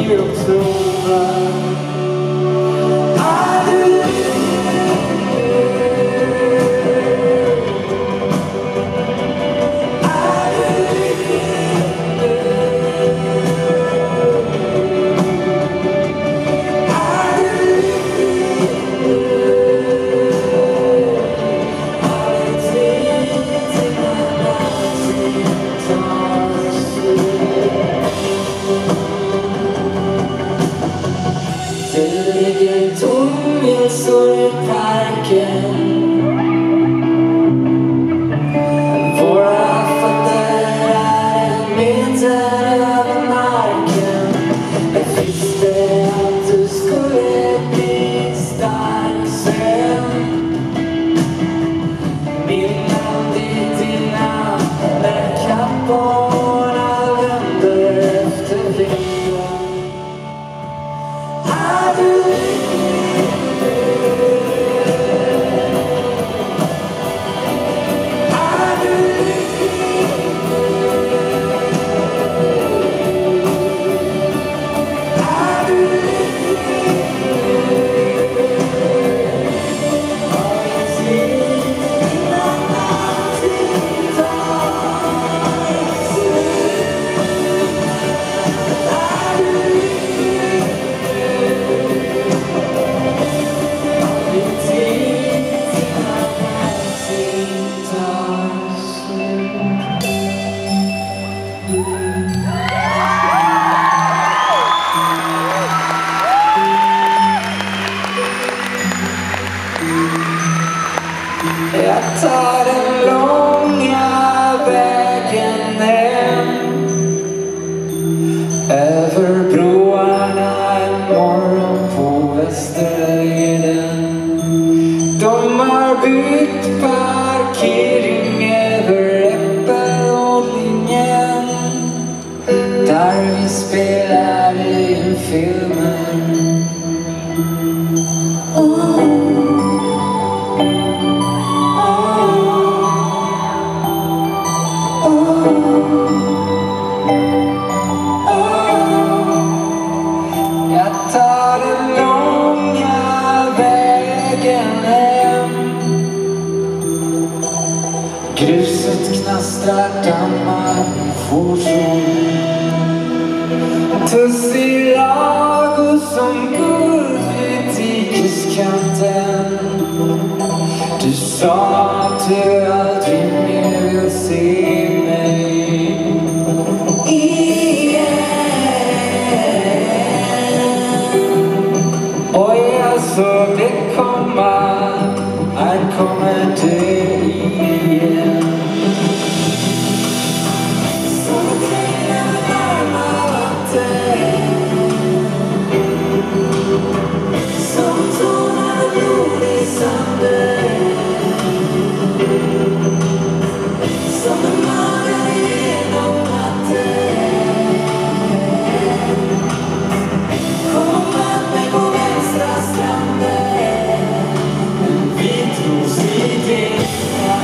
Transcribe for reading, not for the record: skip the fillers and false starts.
i oktober. Jag står i parken. Våra fötter är en meter över marken. Jag visste att du skulle bli stark sen. Min hand i dina när kapporna vänder efter vinden. Är du jag tar den långa vägen hem. Över broarna en morgon på Västerleden. De har bytt parkering över Äppelodlingen, där vi spelade in filmen. Jag tar den långa vägen hem. Gruset knastrar, dammar, fordon. Tussilago som guld vid dikeskanten. Du sa att du aldrig mer vill se mig igen. Och jag såg det komma, här kommer du igen. Så tränger varma vatten som tonar blod i sanden. Som en mager genom natten. Kom med mig på vänstra stranden. En vit ros i din hand.